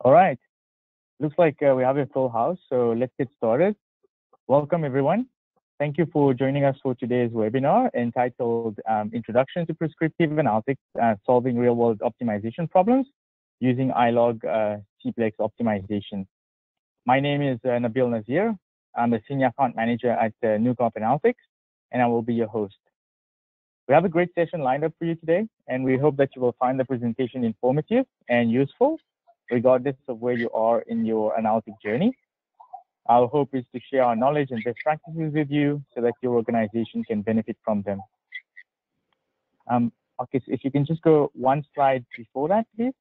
All right. Looks like we have a full house, so let's get started. Welcome, everyone. Thank you for joining us for today's webinar entitled Introduction to Prescriptive Analytics, Solving Real-World Optimization Problems using iLog CPLEX Optimization. My name is Nabil Nazir. I'm a Senior Account Manager at Newcomp Analytics, and I will be your host. We have a great session lined up for you today, and we hope that you will find the presentation informative and useful, regardless of where you are in your analytic journey. Our hope is to share our knowledge and best practices with you so that your organization can benefit from them. Okay, so if you can just go one slide before that, please.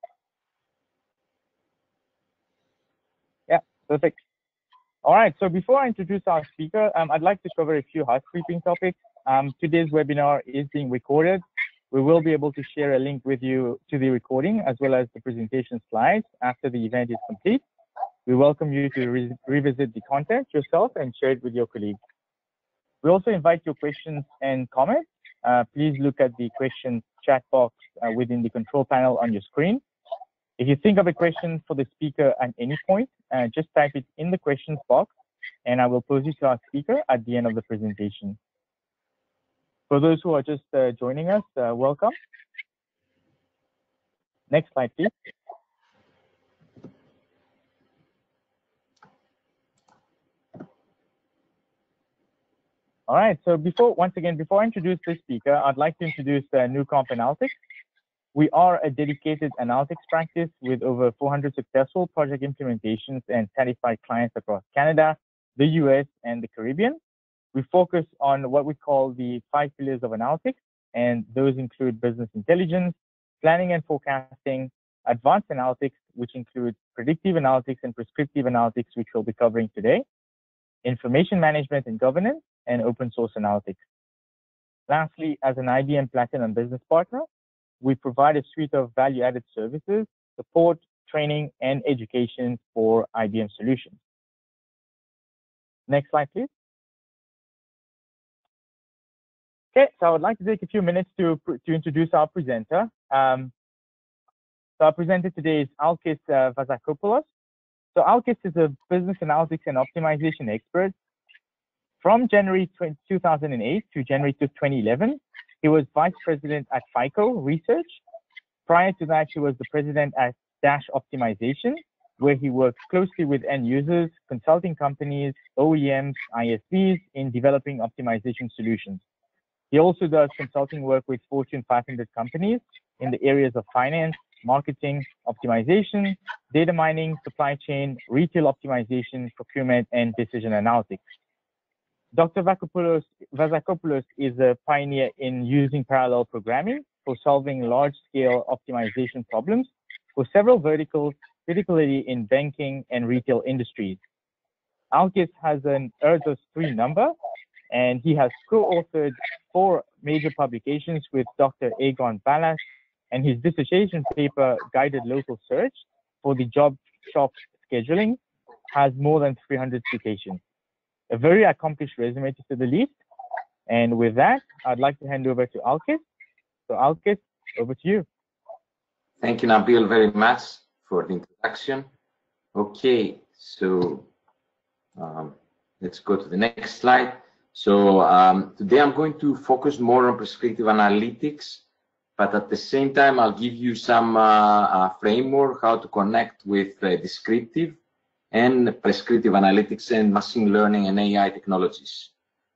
Yeah, perfect. All right, so before I introduce our speaker, I'd like to cover a few housekeeping topics. Today's webinar is being recorded. We will be able to share a link with you to the recording as well as the presentation slides after the event is complete. We welcome you to revisit the content yourself and share it with your colleagues. We also invite your questions and comments. Please look at the question chat box within the control panel on your screen. If you think of a question for the speaker at any point, just type it in the questions box and I will pose it to our speaker at the end of the presentation. For those who are just joining us, welcome. Next slide, please. All right, so once again, before I introduce the speaker, I'd like to introduce Newcomp Analytics. We are a dedicated analytics practice with over 400 successful project implementations and satisfied clients across Canada, the US, and the Caribbean. We focus on what we call the 5 pillars of analytics, and those include business intelligence, planning and forecasting, advanced analytics, which include predictive analytics and prescriptive analytics, which we'll be covering today, information management and governance, and open source analytics. Lastly, as an IBM Platinum business partner, we provide a suite of value-added services, support, training, and education for IBM solutions. Next slide, please. Okay, so I would like to take a few minutes to introduce our presenter. So our presenter today is Alkis Vasakopoulos. So Alkis is a business analytics and optimization expert. From January 2008 to January 2011, he was vice president at FICO Research. Prior to that, he was the president at Dash Optimization, where he works closely with end users, consulting companies, OEMs, ISVs in developing optimization solutions. He also does consulting work with Fortune 500 companies in the areas of finance, marketing, optimization, data mining, supply chain, retail optimization, procurement, and decision analytics. Dr. Vasakopoulos is a pioneer in using parallel programming for solving large-scale optimization problems for several verticals, particularly in banking and retail industries. Alkis has an ERDOS 3 number, and he has co-authored 4 major publications with Dr. Egon Ballas, and his dissertation paper, Guided Local Search for the Job Shop Scheduling, has more than 300 citations. A very accomplished resume, to say the least. And with that, I'd like to hand over to Alkis. So Alkis, over to you. Thank you, Nabil, very much for the introduction. Okay, so let's go to the next slide. So today I'm going to focus more on prescriptive analytics, but at the same time, I'll give you some framework how to connect with descriptive and prescriptive analytics and machine learning and AI technologies.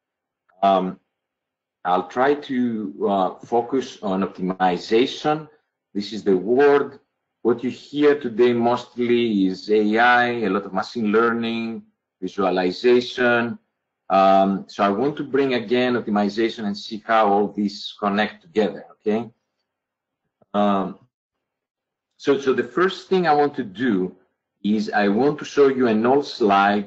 I'll try to focus on optimization. This is the word. What you hear today mostly is AI, a lot of machine learning, visualization. So I want to bring again optimization and see how all these connect together, okay? So the first thing I want to do is I want to show you an old slide.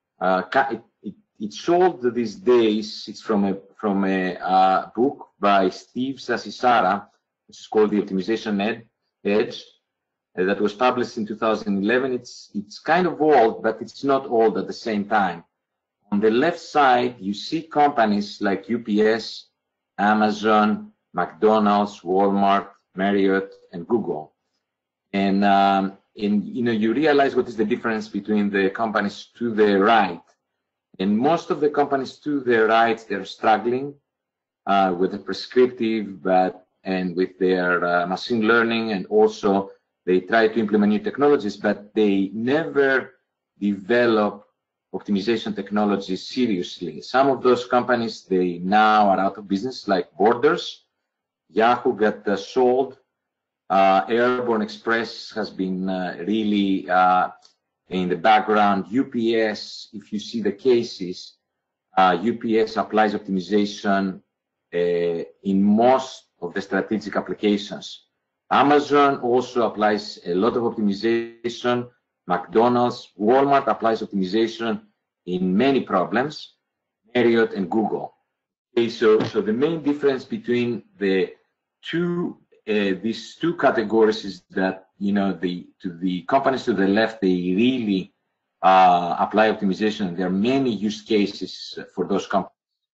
It's old these days. It's from a book by Steve Sasisara, which is called The Optimization Edge, that was published in 2011. It's kind of old, but it's not old at the same time. On the left side, you see companies like UPS, Amazon, McDonald's, Walmart, Marriott, and Google. And you realize what is the difference between the companies to the right. And most of the companies to the right, they're struggling with the prescriptive, and with their machine learning, and also they try to implement new technologies, but they never develop optimization technologies seriously. Some of those companies, they now are out of business, like Borders. Yahoo got sold. Airborne Express has been really in the background. UPS, if you see the cases, UPS applies optimization in most of the strategic applications. Amazon also applies a lot of optimization. McDonald's, Walmart applies optimization in many problems. Marriott and Google. Okay, so the main difference between the two these two categories is that the companies to the left, they really apply optimization. There are many use cases for those companies.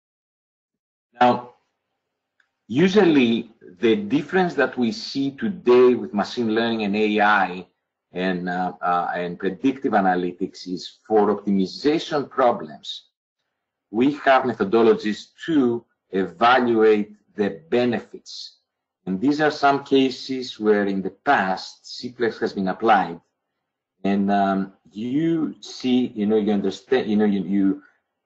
Now, usually the difference that we see today with machine learning and AI and predictive analytics is for optimization problems. We have methodologies to evaluate the benefits. And these are some cases where in the past CPLEX has been applied. And you see, you understand, you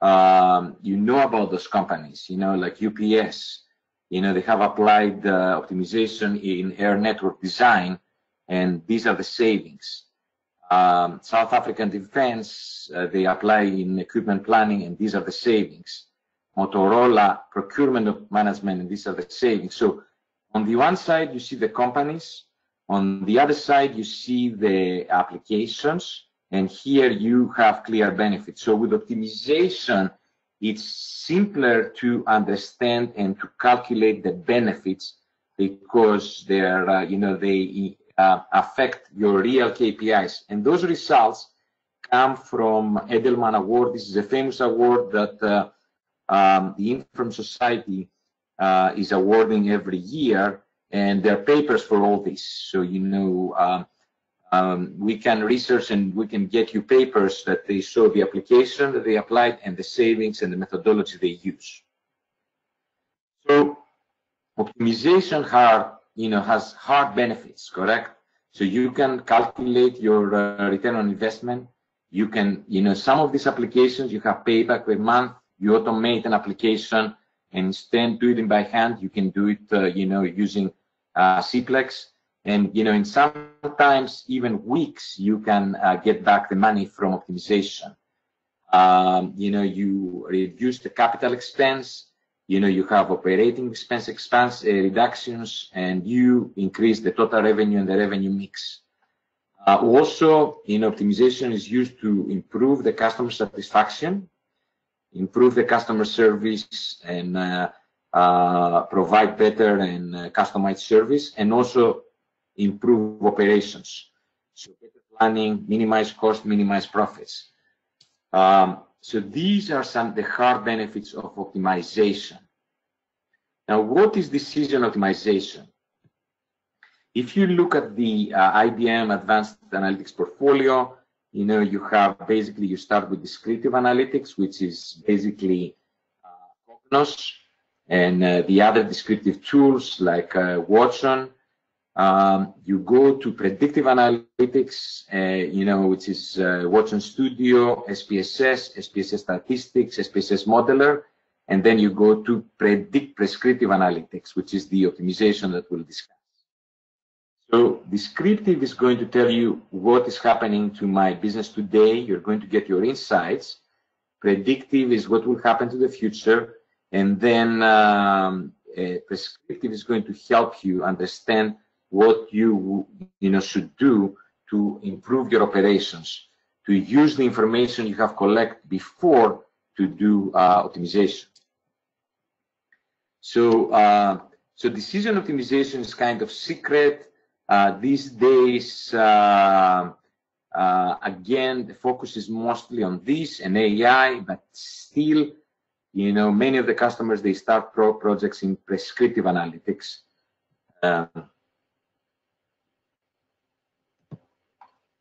know about those companies, like UPS. They have applied optimization in air network design, and these are the savings. South African Defense, they apply in equipment planning, and these are the savings. Motorola, procurement management, and these are the savings. So on the one side, you see the companies. On the other side, you see the applications. And here you have clear benefits. So with optimization, it's simpler to understand and to calculate the benefits because they are, they affect your real KPIs. And those results come from Edelman Award. This is a famous award that the Inform Society is awarding every year, and there are papers for all this. So, we can research and we can get you papers that they show the application that they applied and the savings and the methodology they use. So optimization has hard benefits, correct? So you can calculate your return on investment. You can, some of these applications, you have payback per month. You automate an application and instead of doing it by hand, you can do it, using CPLEX. And, in sometimes even weeks, you can get back the money from optimization. You reduce the capital expense, you have operating expense reductions, and you increase the total revenue and the revenue mix. Also, optimization is used to improve the customer satisfaction, improve the customer service, and provide better and customized service, and also improve operations. So better planning, minimize cost, minimize profits. So these are some of the hard benefits of optimization. Now, what is decision optimization? If you look at the IBM Advanced Analytics portfolio, you have basically, you start with descriptive analytics, which is basically Cognos, and the other descriptive tools like Watson. You go to predictive analytics, which is Watson Studio, SPSS, SPSS Statistics, SPSS Modeler, and then you go to prescriptive analytics, which is the optimization that we'll discuss. So descriptive is going to tell you what is happening to my business today. You're going to get your insights. Predictive is what will happen to the future. And then prescriptive is going to help you understand what you should do to improve your operations, to use the information you have collected before to do optimization. So, so decision optimization is kind of secret. These days, again, the focus is mostly on this and AI, but still, many of the customers, they start projects in prescriptive analytics.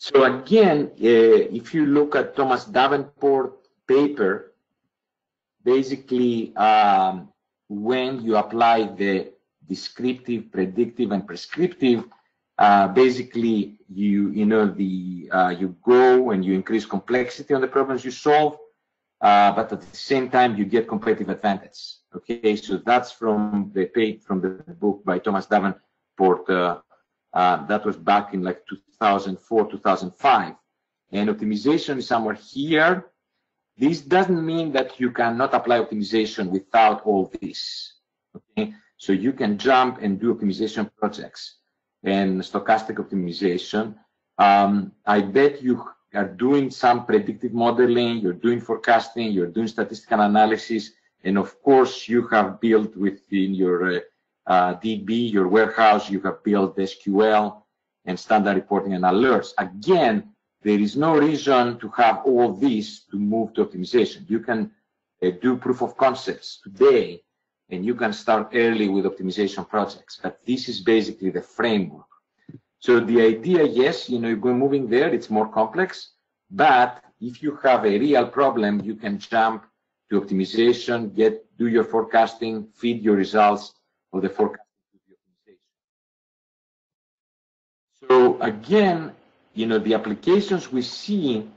So again, if you look at Thomas Davenport paper, basically when you apply the descriptive, predictive, and prescriptive, basically you go and you increase complexity on the problems you solve, but at the same time you get competitive advantage. Okay, so that's from the book by Thomas Davenport. That was back in like 2004, 2005, and optimization is somewhere here. This doesn't mean that you cannot apply optimization without all this. Okay, so you can jump and do optimization projects and stochastic optimization. I bet you are doing some predictive modeling, you're doing forecasting, you're doing statistical analysis, and of course you have built within your DB, your warehouse, you have built SQL and standard reporting and alerts. Again, there is no reason to have all this to move to optimization. You can do proof of concepts today, and you can start early with optimization projects. But this is basically the framework. So the idea, yes, you're moving there, it's more complex. But if you have a real problem, you can jump to optimization, do your forecasting, feed your results of the forecasting to the optimization. So again, the applications we see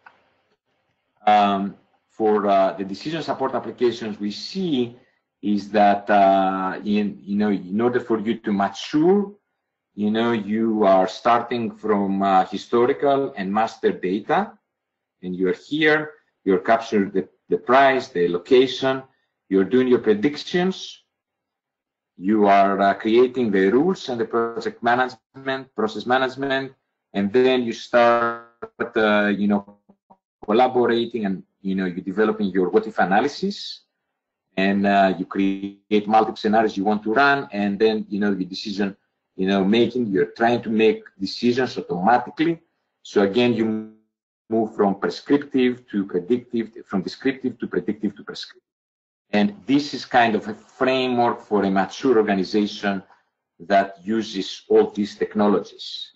for the decision support applications we see is that in order for you to mature, you are starting from historical and master data, and you're here, you're capturing the price, the location, you're doing your predictions, you are creating the rules and the project management, process management, and then you start, collaborating, and you're developing your what-if analysis, and you create multiple scenarios you want to run, and then the decision, making. You're trying to make decisions automatically. So again, you move from prescriptive to predictive, from descriptive to predictive to prescriptive, and this is kind of a framework for a mature organization that uses all these technologies.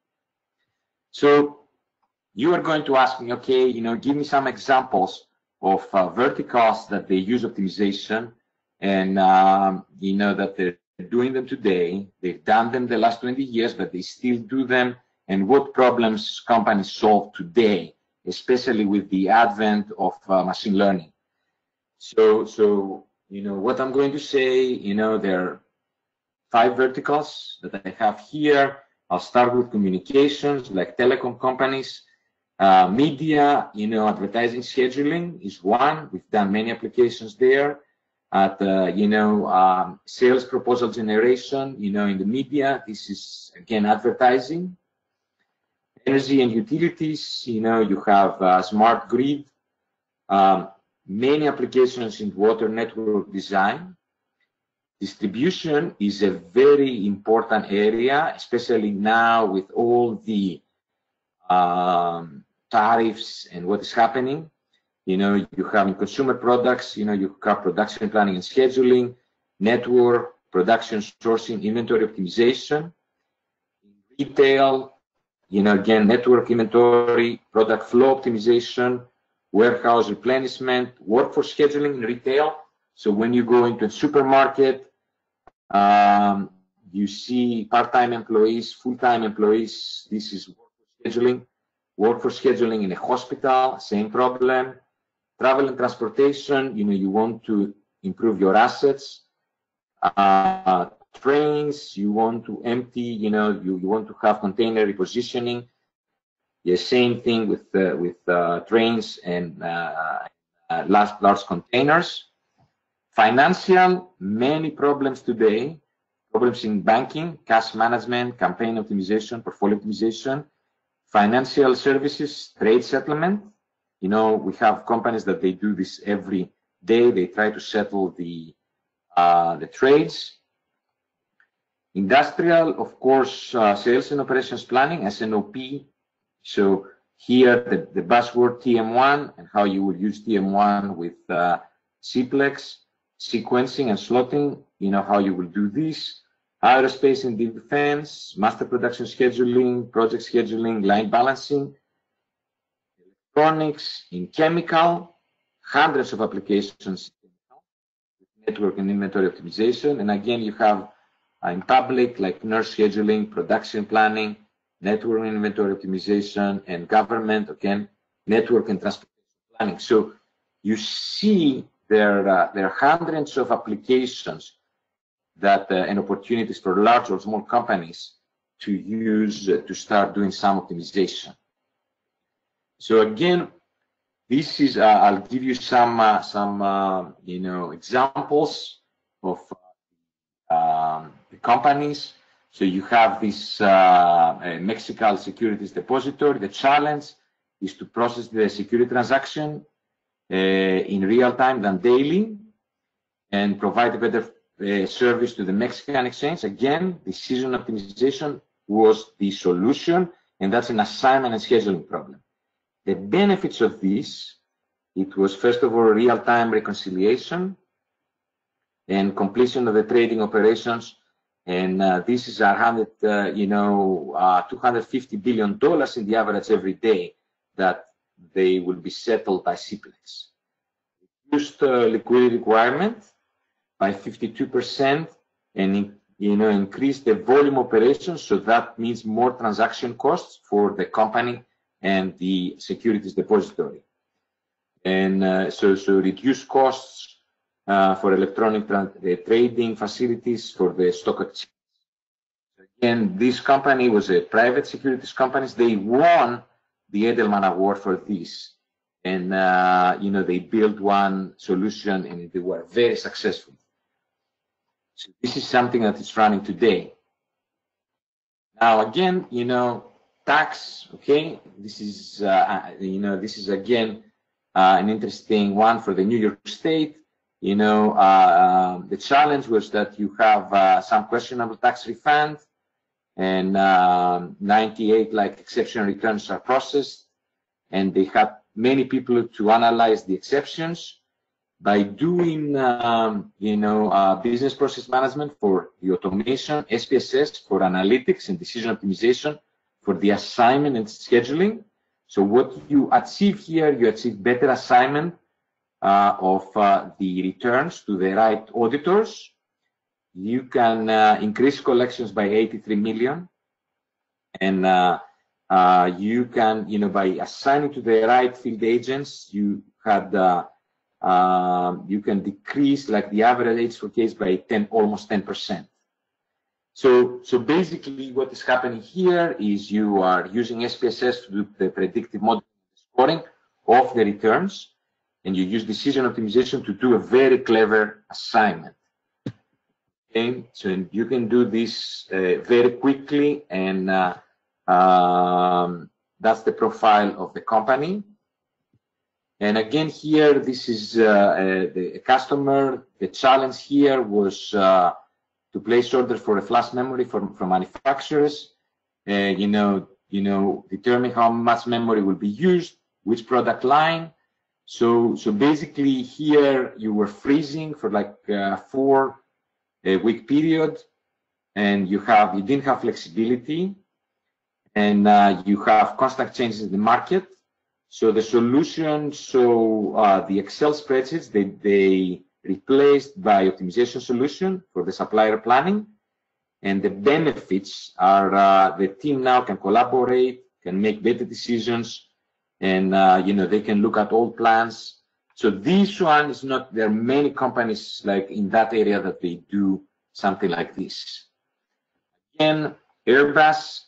So you are going to ask me, okay, give me some examples of verticals that they use optimization, and that they're doing them today. They've done them the last 20 years, but they still do them, and what problems companies solve today, especially with the advent of machine learning. So what I'm going to say, there are 5 verticals that I have here. I'll start with communications, like telecom companies. Media, advertising scheduling is one. We've done many applications there. At sales proposal generation, in the media, this is again advertising. Energy and utilities, you have smart grid. Many applications in water network design. Distribution is a very important area, especially now with all the tariffs and what is happening. You have in consumer products, you have production planning and scheduling, network, production sourcing, inventory optimization. In retail, again, network inventory, product flow optimization, warehouse replenishment, workforce scheduling in retail. So when you go into a supermarket, you see part-time employees, full-time employees. This is workforce scheduling. Workforce scheduling in a hospital, same problem. Travel and transportation, you want to improve your assets. Trains, you want to empty, you want to have container repositioning. The same thing with trains and large containers. Financial, many problems today. Problems in banking, cash management, campaign optimization, portfolio optimization. Financial services, trade settlement. We have companies that they do this every day. They try to settle the trades. Industrial, of course, sales and operations planning, S&OP. So here the buzzword TM1 and how you would use TM1 with CPLEX, sequencing and slotting, how you will do this. aerospace and defense, master production scheduling, project scheduling, line balancing, electronics, in chemical, hundreds of applications, network and inventory optimization. And again, you have in public, like nurse scheduling, production planning, network and inventory optimization, and government, again, network and transportation planning. So you see there are hundreds of applications that and opportunities for large or small companies to use to start doing some optimization. So again, this is I'll give you some examples of the companies. So you have this Mexican Securities Depository. The challenge is to process the security transaction in real time than daily and provide a better service to the Mexican exchange. Again, decision optimization was the solution, and that's an assignment and scheduling problem. The benefits of this, it was first of all real-time reconciliation and completion of the trading operations, and this is $250 billion in the average every day that they will be settled by CPLEX. Reduced liquidity requirement by 52%, and increase the volume operations, so that means more transaction costs for the company and the securities depository. And so reduce costs for electronic trading facilities for the stock exchange. Again, this company was a private securities company. They won the Edelman Award for this. And, they built one solution and they were very successful. So this is something that is running today. Now, again, tax, okay, this is, this is again an interesting one for the New York State. The challenge was that you have some questionable tax refund, and 98 exception returns are processed, and they had many people to analyze the exceptions. By doing, business process management for the automation, SPSS for analytics and decision optimization for the assignment and scheduling. So what you achieve here, you achieve better assignment of the returns to the right auditors. You can increase collections by 83 million. And you can, by assigning to the right field agents, you had you can decrease the average age for case by almost 10%. So basically what is happening here is you are using SPSS to do the predictive modeling scoring of the returns, and you use decision optimization to do a very clever assignment. Okay, so you can do this very quickly, and that's the profile of the company. And again, here, this is the customer. The challenge here was to place order for a flash memory from manufacturers. Determine how much memory will be used, which product line. So basically, here you were freezing for a 4-week period, and you didn't have flexibility, and you have constant changes in the market. So the solution, the Excel spreadsheets, they replaced by optimization solution for the supplier planning. And the benefits are the team now can collaborate, can make better decisions, and they can look at all plans. So this one is not, there are many companies in that area that they do something like this. Again, Airbus,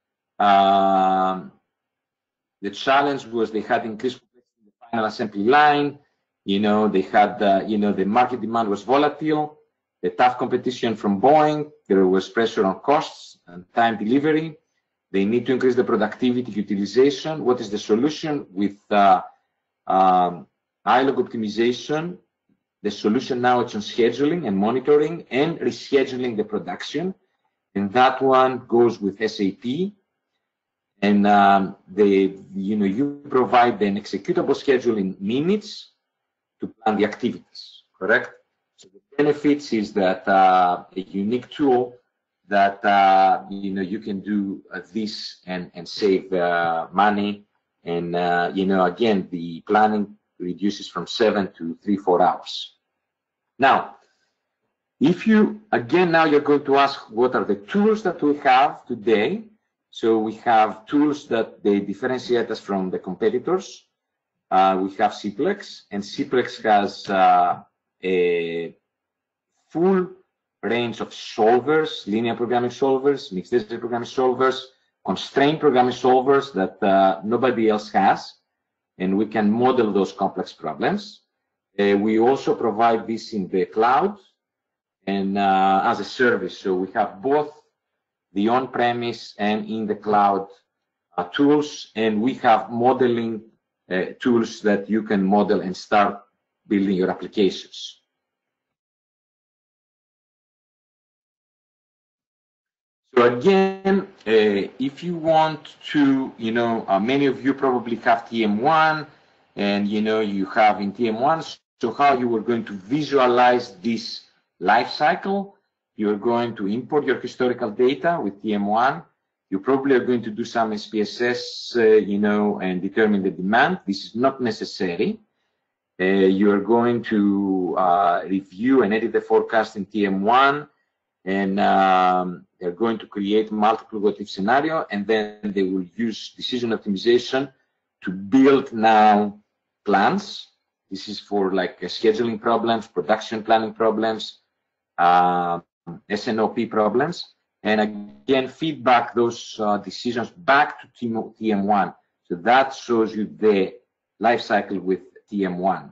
the challenge was they had increased complexity in the final assembly line. They had, the market demand was volatile, the tough competition from Boeing, there was pressure on costs and time delivery. They need to increase the productivity utilization. What is the solution? With iLog optimization, the solution now is on scheduling and monitoring and rescheduling the production. And that one goes with SAP. And you provide an executable schedule in minutes to plan the activities, correct? So the benefits is that a unique tool that you can do this and save money, and again, the planning reduces from 7 to 3-4 hours. Now, if you again, now you're going to ask, what are the tools that we have today? So we have tools that they differentiate us from the competitors. We have CPLEX, and CPLEX has a full range of solvers, linear programming solvers, mixed data programming solvers, constrained programming solvers that nobody else has, and we can model those complex problems. We also provide this in the cloud and as a service. So we have both the on-premise and in the cloud tools, and we have modeling tools that you can model and start building your applications. So again, if you want to, many of you probably have TM1, and you have in TM1, so how you are going to visualize this life cycle. You're going to import your historical data with TM1. You probably are going to do some SPSS, and determine the demand. This is not necessary. You're going to review and edit the forecast in TM1, and they're going to create multiple what-if scenario, and then they will use decision optimization to build now plans. This is for like scheduling problems, production planning problems, SNOP problems, and again, feedback those decisions back to TM1. So that shows you the life cycle with TM1.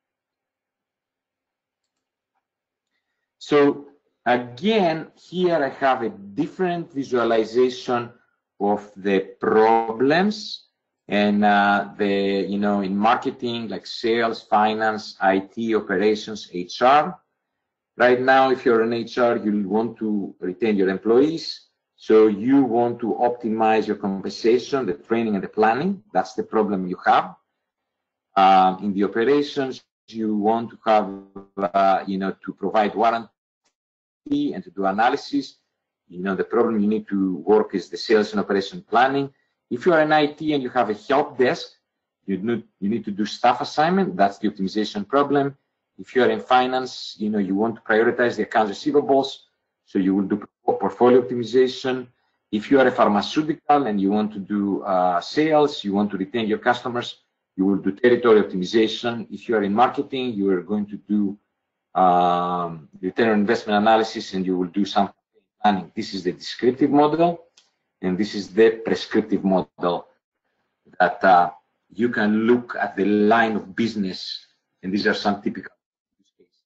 So again, here I have a different visualization of the problems, and in marketing, like sales, finance, IT, operations, HR. Right now, if you're in HR, you want to retain your employees. So you want to optimize your compensation, the training and the planning. That's the problem you have. In the operations, you want to have, to provide warranty and to do analysis. The problem you need to work is the sales and operation planning. If you are in IT and you have a help desk, you need to do staff assignment. That's the optimization problem. If you are in finance, you want to prioritize the accounts receivables, so you will do portfolio optimization. If you are a pharmaceutical and you want to do sales, you want to retain your customers, you will do territory optimization. If you are in marketing, you are going to do return on investment analysis, and you will do some planning. This is the descriptive model, and this is the prescriptive model that you can look at the line of business, and these are some typical use cases.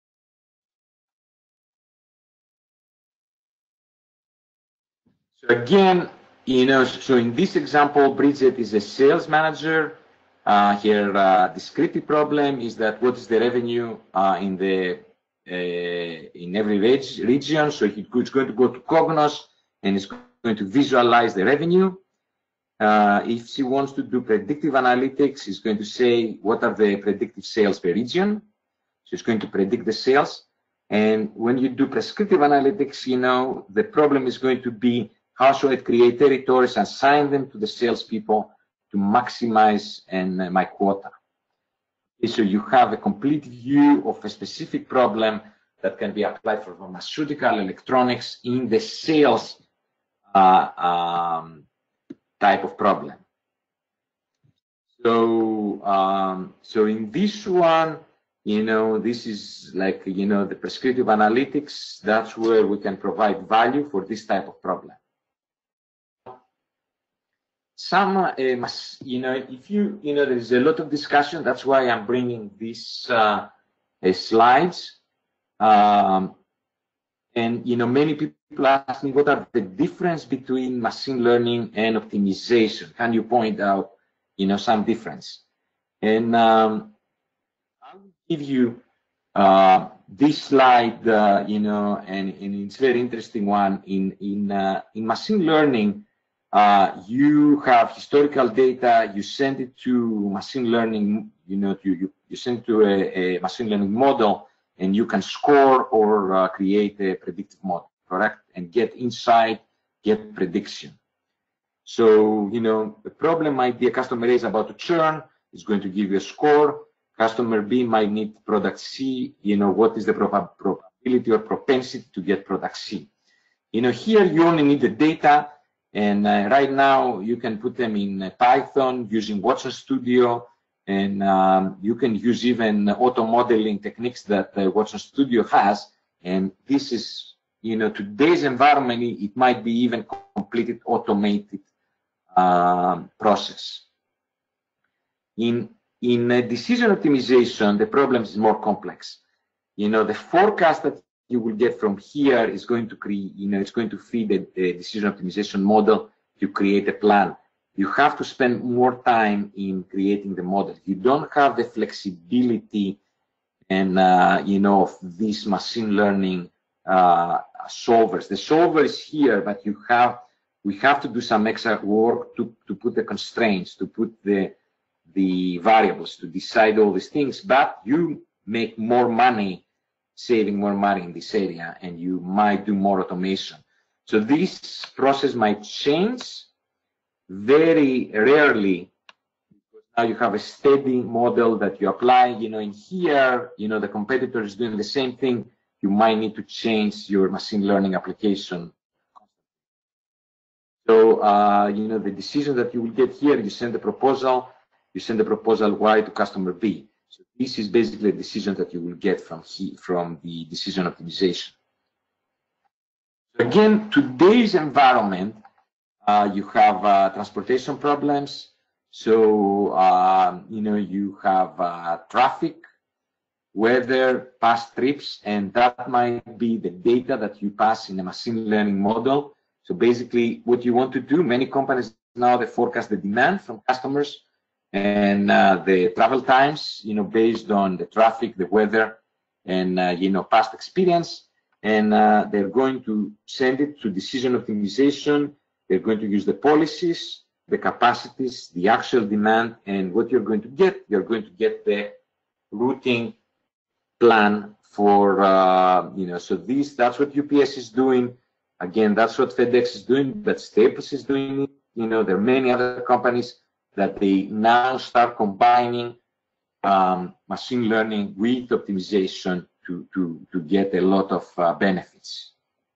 So again, so in this example, Bridget is a sales manager. Her descriptive problem is that what is the revenue in every region. So it's going to go to Cognos, and it's going to visualize the revenue. If she wants to do predictive analytics, it's going to say what are the predictive sales per region. So it's going to predict the sales. And when you do prescriptive analytics, the problem is going to be how should I create territories and assign them to the salespeople to maximize my quota. So you have a complete view of a specific problem that can be applied for pharmaceutical, electronics in the sales type of problem. So, so in this one, this is like, the prescriptive analytics. That's where we can provide value for this type of problem. Some, if there is a lot of discussion. That's why I'm bringing these slides. And many people ask me, what are the difference between machine learning and optimization? Can you point out, some difference? And I will give you this slide, and it's a very interesting one. In machine learning, you have historical data, you send it to machine learning, you send it to a machine learning model, and you can score or create a predictive model. correct? And get insight, get prediction. So, you know, the problem might be a customer A is about to churn, it's going to give you a score. Customer B might need product C, you know, what is the probability or propensity to get product C? You know, here you only need the data, and right now you can put them in Python using Watson Studio, and you can use even auto modeling techniques that Watson Studio has. And this is, you know, today's environment, it might be even completed automated process. In decision optimization, the problem is more complex. You know, the forecast that you will get from here is going to create, you know, it's going to feed the decision optimization model to create a plan. You have to spend more time in creating the model. You don't have the flexibility and, you know, of these machine learning solvers. The solver is here, but we have to do some extra work to put the constraints, to put the variables, to decide all these things, but you make more money, saving more money in this area, and you might do more automation. So this process might change very rarely, because now you have a steady model that you apply. You know, in here, you know, the competitor is doing the same thing. You might need to change your machine learning application. So, you know, the decision that you will get here, you send the proposal Y to customer B. So this is basically a decision that you will get from the decision optimization. Again, today's environment, you have transportation problems. So, you know, you have traffic, weather, past trips, and that might be the data that you pass in a machine learning model. So basically what you want to do, many companies now, they forecast the demand from customers and the travel times, you know, based on the traffic, the weather, and, you know, past experience. And they're going to send it to decision optimization. They're going to use the policies, the capacities, the actual demand, and what you're going to get the routing plan for, you know, so that's what UPS is doing. Again, that's what FedEx is doing, but Staples is doing it. You know, there are many other companies that they now start combining machine learning with optimization to get a lot of benefits.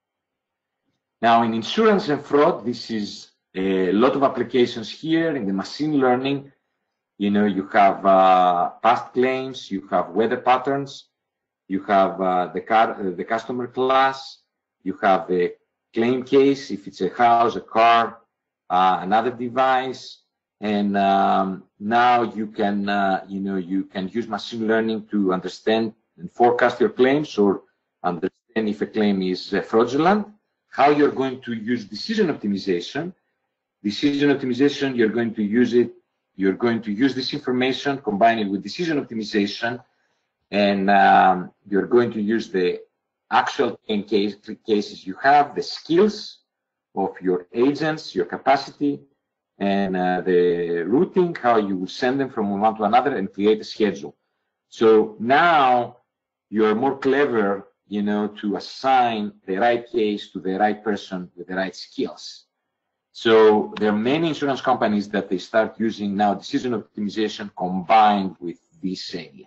Now, in insurance and fraud, this is a lot of applications here in the machine learning. You know, you have past claims, you have weather patterns, you have the customer class, you have the claim case, if it's a house, a car, another device, and now you can, you know, you can use machine learning to understand and forecast your claims or understand if a claim is fraudulent. How you're going to use decision optimization. Decision optimization, you're going to use it. You're going to use this information, combine it with decision optimization, and you're going to use the actual cases you have, the skills of your agents, your capacity, and the routing, how you will send them from one to another and create a schedule. So now you're more clever, you know, to assign the right case to the right person with the right skills. So there are many insurance companies that they start using now decision optimization combined with this area.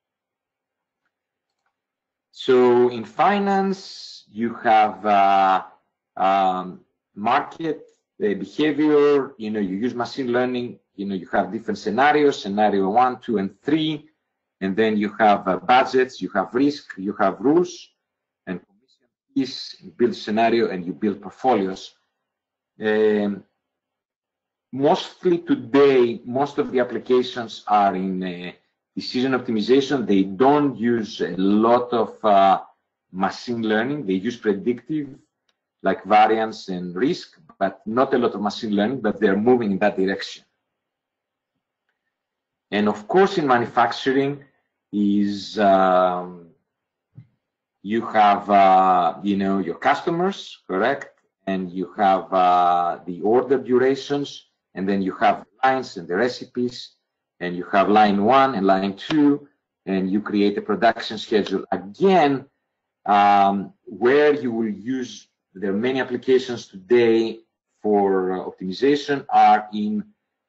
So in finance, you have market behavior, you know, you use machine learning, you know, you have different scenarios, scenario 1, 2, and 3, and then you have budgets, you have risk, you have rules, and commission fees, you build scenario, and you build portfolios. Mostly today, most of the applications are in decision optimization. They don't use a lot of machine learning. They use predictive, like variance and risk, but not a lot of machine learning, but they're moving in that direction. And of course, in manufacturing is you have, you know, your customers, correct? And you have the order durations, and then you have lines and the recipes, and you have line 1 and line 2, and you create a production schedule again, where you will use there are many applications today for optimization are in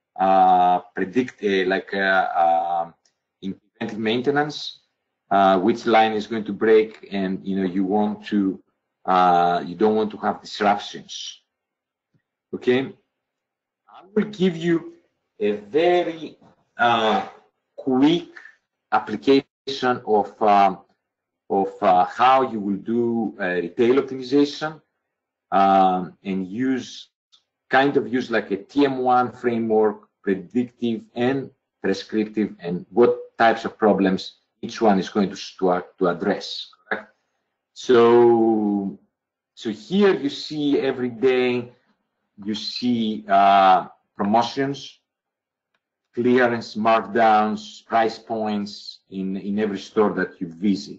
in preventive maintenance, which line is going to break, and you want to you don't want to have disruptions. Okay, I will give you a very quick application of how you will do retail optimization, and use like a TM1 framework, predictive and prescriptive, and what types of problems each one is going to address. Correct? So here you see every day, you see promotions, clearance, markdowns, price points in every store that you visit.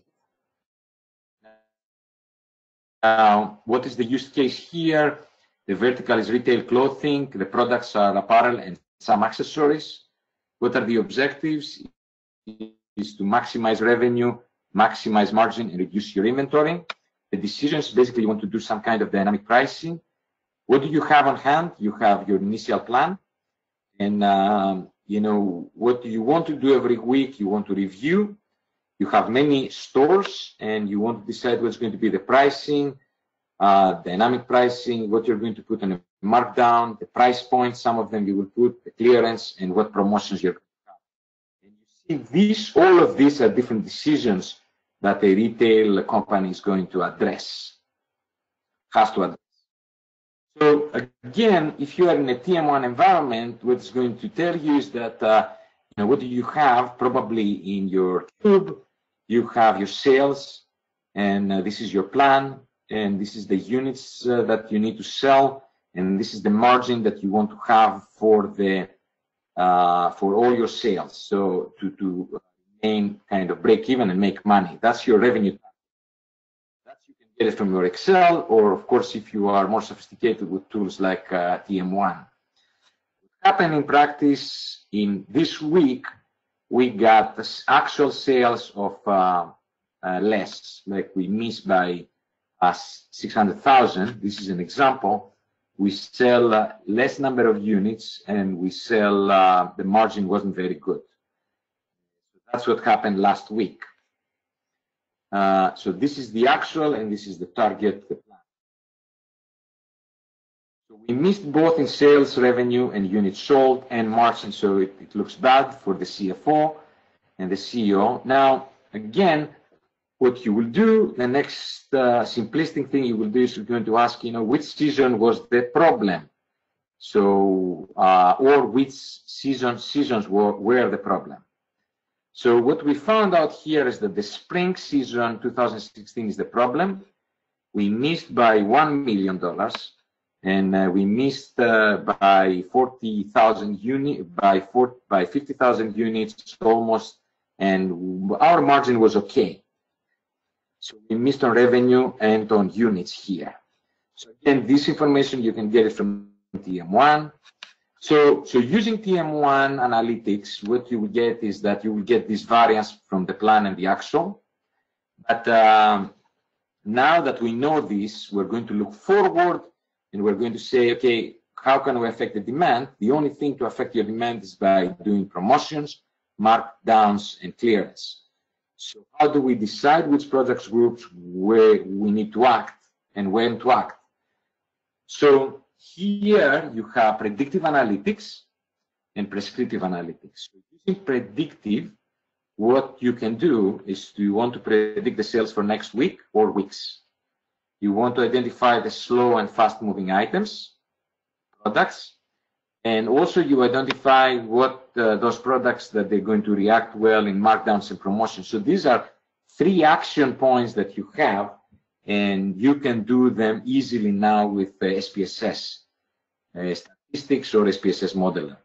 Now, what is the use case here? The vertical is retail clothing. The products are apparel and some accessories. What are the objectives? Is to maximize revenue, maximize margin, and reduce your inventory. The decisions, basically, you want to do some kind of dynamic pricing. What do you have on hand? You have your initial plan, and what do you want to do every week? You want to review. You have many stores, and you want to decide what's going to be the pricing, dynamic pricing, what you're going to put on a markdown, the price point, some of them you will put, the clearance, and what promotions you're going to have. And you see, all of these are different decisions that a retail company is going to address, has to address. So again, if you are in a TM1 environment, what it's going to tell you is that what do you have? Probably in your cube, you have your sales, and this is your plan, and this is the units that you need to sell, and this is the margin that you want to have for the for all your sales. So to remain kind of break even and make money. That's your revenue. That you can get it from your Excel, or of course, if you are more sophisticated with tools like TM1. What happened in practice in this week, we got the actual sales of less, like we missed by 600,000. This is an example. We sell less number of units, and we sell the margin wasn't very good. That's what happened last week. So this is the actual, and this is the target, the plan. So we missed both in sales revenue and units sold and margin, so it looks bad for the CFO and the CEO. Now, again, what you will do, the next simplistic thing you will do is you're going to ask, which season was the problem? So, or which seasons were the problem? So what we found out here is that the spring season 2016 is the problem. We missed by $1 million, and we missed by 40,000 units, by 50,000 units almost, and our margin was okay. So we missed on revenue and on units here. So again, this information, you can get it from TM1. So using TM1 analytics, what you will get is that you will get this variance from the plan and the actual. But now that we know this, we're going to look forward, and we're going to say, okay, how can we affect the demand? The only thing to affect your demand is by doing promotions, markdowns, and clearance. So how do we decide which products groups where we need to act and when to act? So here you have predictive analytics and prescriptive analytics. So using predictive, what you can do is you want to predict the sales for next week or weeks. You want to identify the slow and fast moving items, products, and also you identify what those products that they're going to react well in markdowns and promotions. So these are 3 action points that you have, and you can do them easily now with SPSS statistics or SPSS modeler.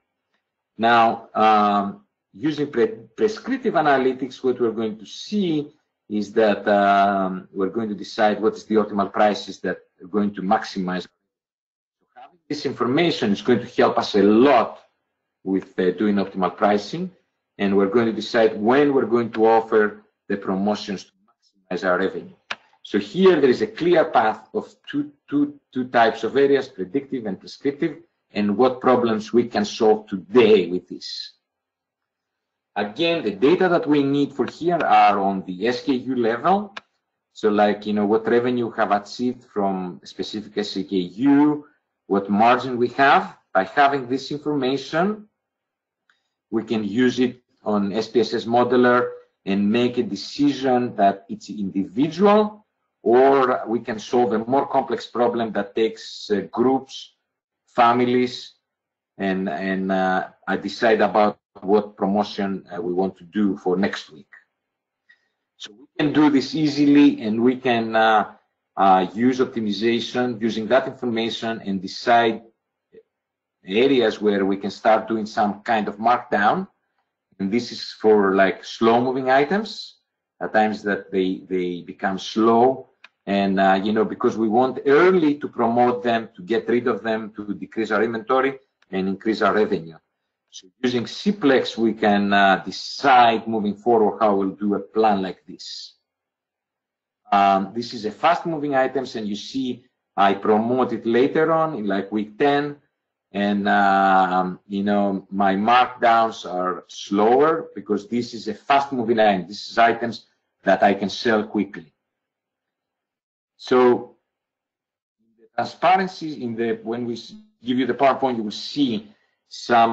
Now, using prescriptive analytics, what we're going to see is that we're going to decide what is the optimal prices that are going to maximize. So having this information is going to help us a lot with doing optimal pricing, and we're going to decide when we're going to offer the promotions to maximize our revenue. So here there is a clear path of two types of areas, predictive and prescriptive, and what problems we can solve today with this. Again, the data that we need for here are on the SKU level. So like, what revenue have achieved from a specific SKU, what margin we have. By having this information, we can use it on SPSS modeler and make a decision that it's individual, or we can solve a more complex problem that takes groups, families, and I decide about what promotion we want to do for next week. So we can do this easily, and we can use optimization using that information and decide areas where we can start doing some kind of markdown. And this is for like slow moving items, at times that they become slow. And, because we want early to promote them, to get rid of them, to decrease our inventory and increase our revenue. So using CPLEX, we can decide moving forward how we'll do a plan like this. This is a fast moving items, and you see I promote it later on in like week 10. And, my markdowns are slower because this is a fast moving item. This is items that I can sell quickly. So the transparency when we give you the PowerPoint, you will see some,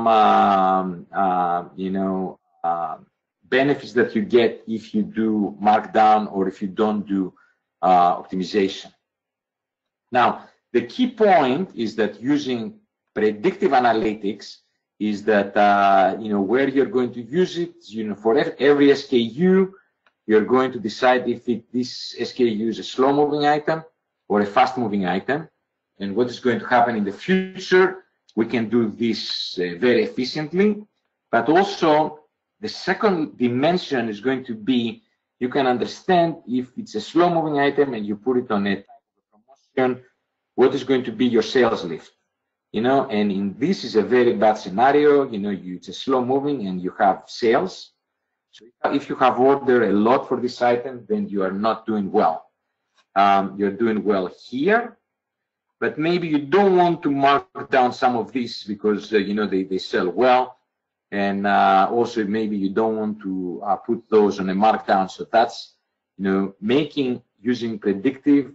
benefits that you get if you do markdown or if you don't do optimization. Now, the key point is that using predictive analytics is that, where you're going to use it, for every SKU, you're going to decide if this SKU is a slow-moving item or a fast-moving item. And what is going to happen in the future, we can do this very efficiently. But also, the second dimension is going to be, you can understand if it's a slow-moving item and you put it on a type of promotion, what is going to be your sales lift. And in this is a very bad scenario, it's a slow-moving and you have sales. So if you have ordered a lot for this item, then you are not doing well. You're doing well here, but maybe you don't want to mark down some of these because, they sell well. And also maybe you don't want to put those on a markdown. So that's, using predictive,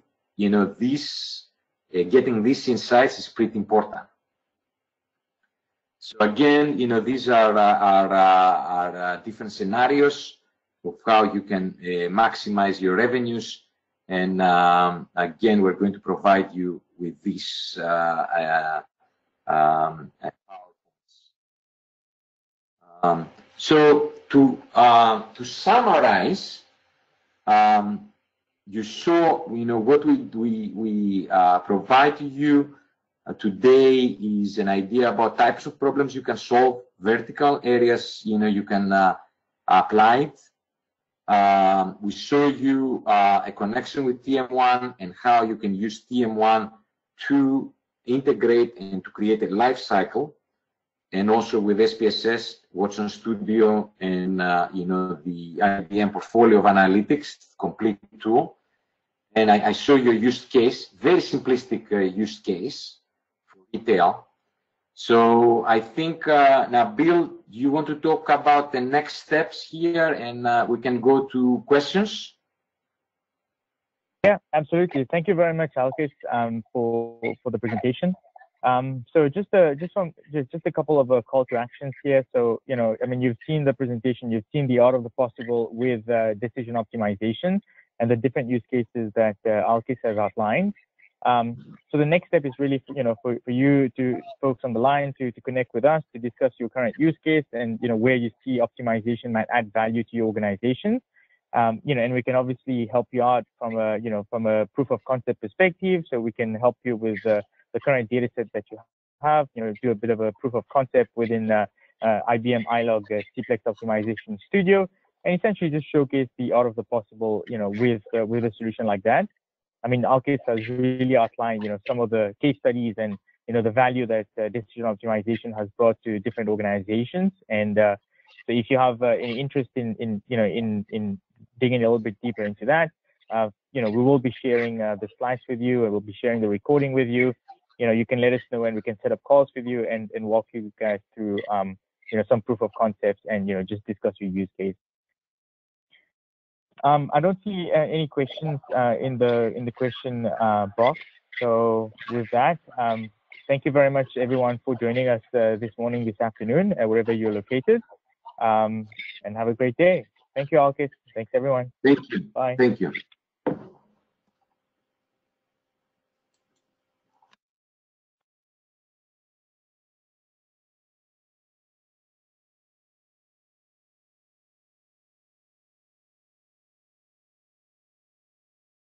getting these insights is pretty important. So again, these are different scenarios of how you can maximize your revenues. And again, we're going to provide you with these so to summarize, you saw, what we provide to you today is an idea about types of problems you can solve, vertical areas, you can apply it. We show you a connection with TM1 and how you can use TM1 to integrate and to create a life cycle, and also with SPSS, Watson Studio, and the IBM portfolio of analytics, complete tool. And I show you a use case, very simplistic use case for retail. So I think now, Bill, do you want to talk about the next steps here, and we can go to questions? Yeah, absolutely. Thank you very much, Alkis, for the presentation. So just a couple of call to actions here. So, you've seen the presentation, you've seen the art of the possible with decision optimization and the different use cases that Alkis has outlined. So the next step is really, for you to folks on the line to connect with us to discuss your current use case and, where you see optimization might add value to your organization. And we can obviously help you out from a proof of concept perspective. So we can help you with the current data set that you have, do a bit of a proof of concept within IBM iLog CPLEX Optimization Studio, and essentially just showcase the art of the possible, with a solution like that. Alkis has really outlined, some of the case studies and, the value that decision optimization has brought to different organizations. And so if you have any interest in digging a little bit deeper into that, we will be sharing the slides with you, and we'll be sharing the recording with you. You can let us know, and we can set up calls with you and walk you guys through, some proof of concepts and, just discuss your use case. I don't see any questions in the question box. So with that, thank you very much, everyone, for joining us this morning, this afternoon, wherever you're located. And have a great day. Thank you, Alkis. Thanks, everyone. Thank you. Bye. Thank you.